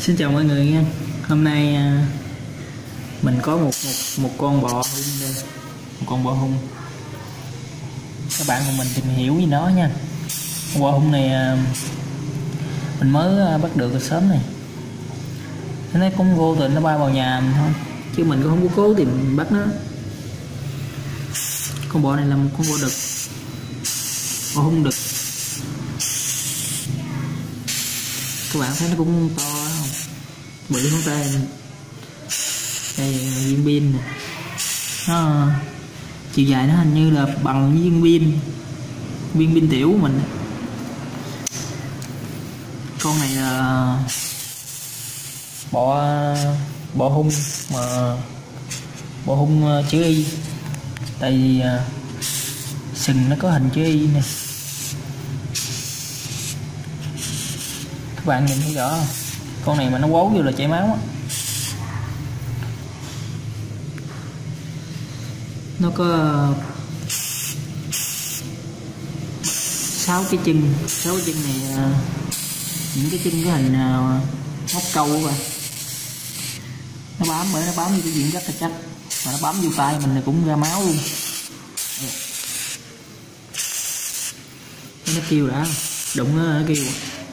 Xin chào mọi người nha. Hôm nay mình có một con bò hung đây, một con bò hung. Các bạn cùng mình tìm hiểu gì đó nha. Con bò hung này mình mới bắt được từ sớm này. Nó cũng vô tình nó bay vào nhà mình thôi, chứ mình cũng không có cố tìm bắt nó. Con bò này là một con bò đực, bò hung đực. Các bạn thấy nó cũng to không? Bự ngón tay này. Đây viên pin này. Nó chiều dài nó hình như là bằng viên pin tiểu của mình. Con này là bò hung mà bò hung chữ Y, tại vì sừng nó có hình chữ Y này. Các bạn nhìn thấy rõ không? Con này mà nó quấu vô là chảy máu á. Nó có 6 cái chân này, những cái chân có hình móc câu rồi. Nó bám vô cái diện rất là chắc, mà nó bám vô tay mình thì cũng ra máu luôn. Nó kêu đã, đụng nó kêu.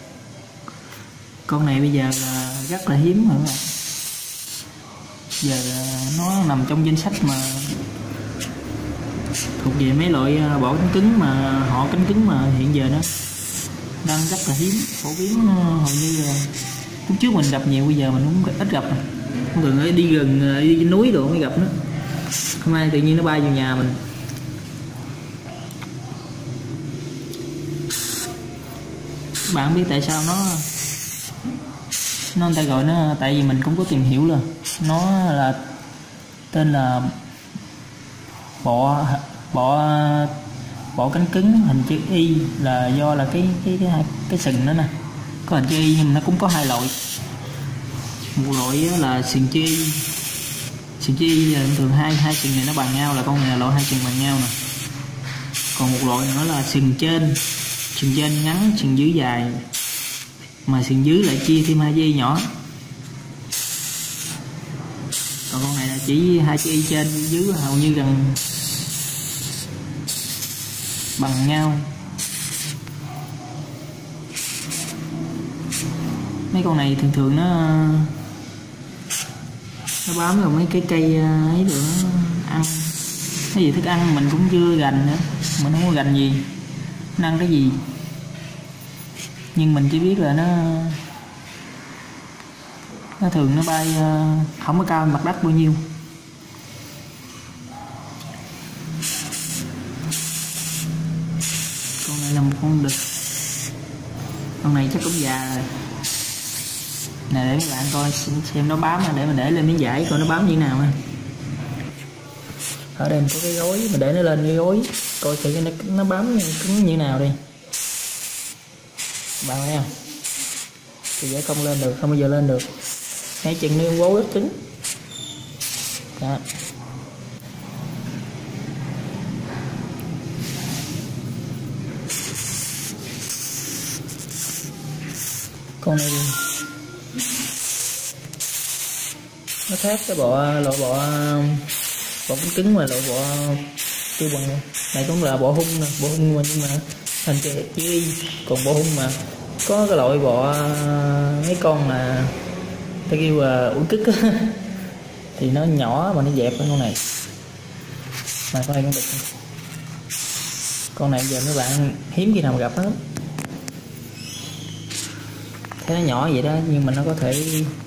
Con này bây giờ là rất là hiếm rồi các bạn. Giờ nó nằm trong danh sách mà thuộc về mấy loại bò cánh cứng, mà họ cánh cứng mà hiện giờ nó đang rất là hiếm, phổ biến. Hầu như là lúc trước mình gặp nhiều, bây giờ mình cũng ít gặp rồi. Không cần đi gần đi núi đồ mới gặp nó. Hôm nay tự nhiên nó bay vào nhà mình. Bạn biết tại sao nó người ta gọi nó, tại vì mình cũng có tìm hiểu là nó là tên là bọ cánh cứng hình chữ Y, là do là cái sừng nó nè có hình chữ Y, nhưng mà nó cũng có hai loại. Một loại là sừng chữ Y là thường hai sừng này nó bằng nhau, là con này là loại hai sừng bằng nhau nè. Còn một loại nữa là sừng trên ngắn, sừng dưới dài, mà sừng dưới lại chia thêm hai dây nhỏ. Còn con này là chỉ hai chữ Y trên dưới hầu như gần bằng nhau. Mấy con này thường nó bám vào mấy cái cây ấy được, nó ăn cái gì thức ăn mình cũng chưa gành nữa, mình không có gành gì, nó ăn cái gì. Nhưng mình chỉ biết là nó thường nó bay không có cao mặt đất bao nhiêu. Con này là một con đực, con này chắc cũng già rồi nè. Để các bạn coi xem nó bám, để mình để lên miếng vải coi nó bám như thế nào. Ở đây mình có cái gối, mình để nó lên cái gối coi thử nó bám cứng như thế nào đi. Bạn thấy không? Thì dễ không lên được, không bao giờ lên được. Hai chân nó gấu rất cứng. Đó. Con này nó khác cái loại bọ cánh cứng, mà loại bọ tiêu bằng này cũng là bọ hung nè, bọ hung mà nhưng mà hình chữ Y. Còn bọ hung mà có cái loại bọ mấy con mà ta kêu là ủi cứt á thì nó nhỏ mà nó dẹp cái con này. Mà con này con đực, con này giờ mấy bạn hiếm khi nào mà gặp nó. Thấy nó nhỏ vậy đó, nhưng mà nó có thể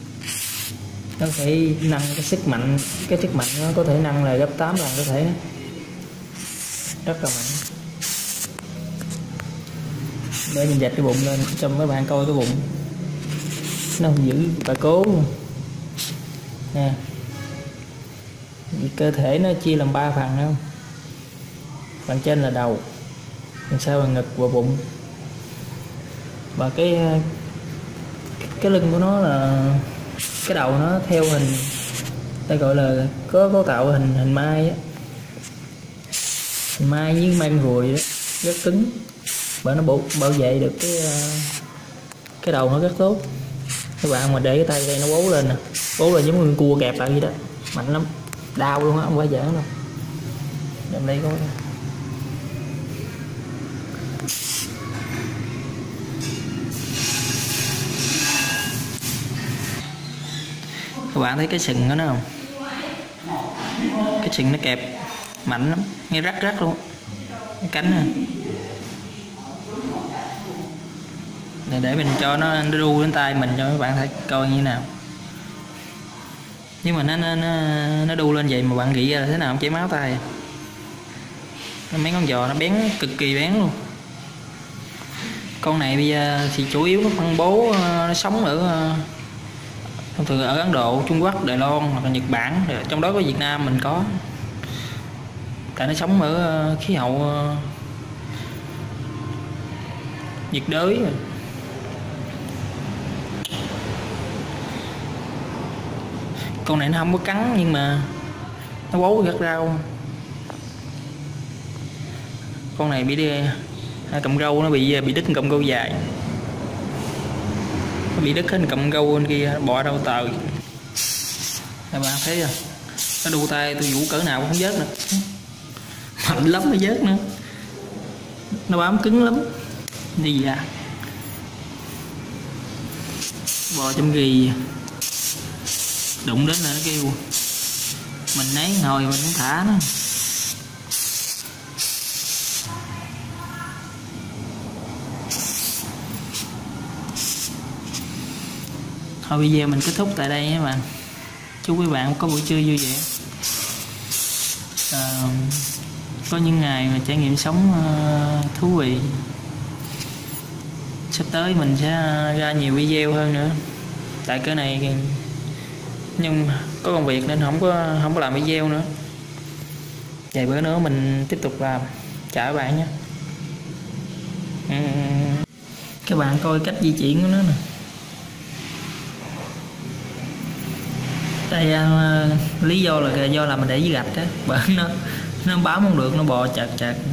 nâng cái sức mạnh nó có thể nâng là gấp 8 lần có thể đó. Rất là mạnh. Để mình dạch cái bụng lên cho mấy bạn coi cái bụng nó không giữ bà cố nè. Cơ thể nó chia làm 3 phần không? Phần trên là đầu, phần sau là ngực và bụng, và cái lưng của nó là cái đầu nó theo hình ta gọi là có cấu tạo hình mai á, hình mai với mai con ruồi đó, rất cứng và nó bảo vệ được cái đầu nó rất tốt. Các bạn mà để cái tay đây nó bấu lên nè, bấu lên giống như con cua kẹp lại vậy đó, mạnh lắm, đau luôn á, không phải giỡn đâu. Đem đây coi. Các bạn thấy cái sừng đó không? Cái sừng nó kẹp mạnh lắm, nghe rắc rắc luôn. Cái cánh nè. Để mình cho nó đu đến tay mình cho các bạn thấy coi như thế nào. Nhưng mà nó đu lên vậy mà bạn nghĩ ra là thế nào, không chảy máu tay. Mấy con giò nó bén, cực kỳ bén luôn. Con này bây giờ thì chủ yếu nó phân bố, nó sống ở thông thường ở Ấn Độ, Trung Quốc, Đài Loan hoặc là Nhật Bản, trong đó có Việt Nam mình có. Tại nó sống ở khí hậu nhiệt đới. Con này nó không có cắn nhưng mà nó bấu rất rau. Con này bị đi cọng râu, nó bị đứt cọng râu dài, nó bị đứt hết cọng râu bên kia, bò đâu tờ. Các bạn thấy không, nó đu tay tôi vũ cỡ nào cũng không vớt nữa, mạnh lắm mới vớt nữa, nó bám cứng lắm. Đi ra bò trong ghi đụng đến là nó kêu, mình nấy ngồi mình cũng thả nó. Thôi video mình kết thúc tại đây nha các bạn. Chúc quý bạn có buổi trưa vui vẻ. Có những ngày mà trải nghiệm sống thú vị. Sắp tới mình sẽ ra nhiều video hơn nữa. Tại cái này nhưng có công việc nên không có làm video nữa. Vài bữa nữa mình tiếp tục làm. Chào các bạn nhé. Các bạn coi cách di chuyển của nó nè. Đây lý do là mình để dưới gạch á, bởi nó bám không được, nó bò chặt.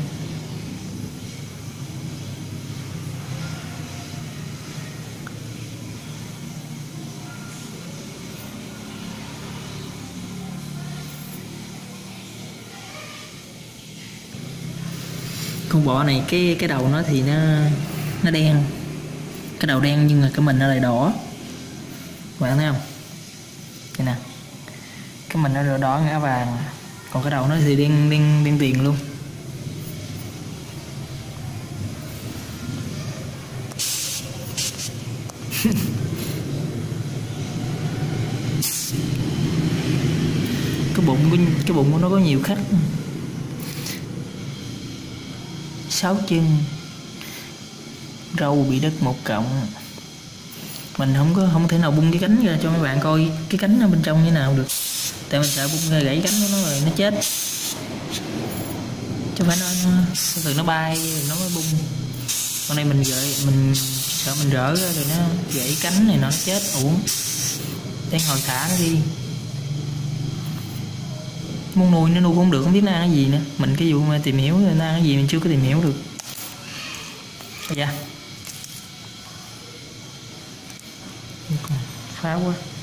Con bò này cái đầu nó thì nó đen, cái đầu đen nhưng mà cái mình nó lại đỏ. Bạn thấy không? Đây nè, cái mình nó đỏ ngã vàng, còn cái đầu nó thì đen tiền luôn. cái bụng của nó có nhiều khách, 6 chân, râu bị đứt một cọng. Mình không thể nào bung cái cánh ra cho mấy bạn coi cái cánh ở bên trong như thế nào được, tại mình sợ bung ra gãy cánh của nó rồi nó chết, chứ phải nó bay nó mới bung. Con này mình sợ mình rỡ ra rồi nó gãy cánh này nó chết uổng. Đang hồi thả nó đi, muốn nuôi nó nuôi không được, không biết nó ăn cái gì nữa. Mình cái vụ mà tìm hiểu nó ăn cái gì mình chưa có tìm hiểu được. Dạ phá quá.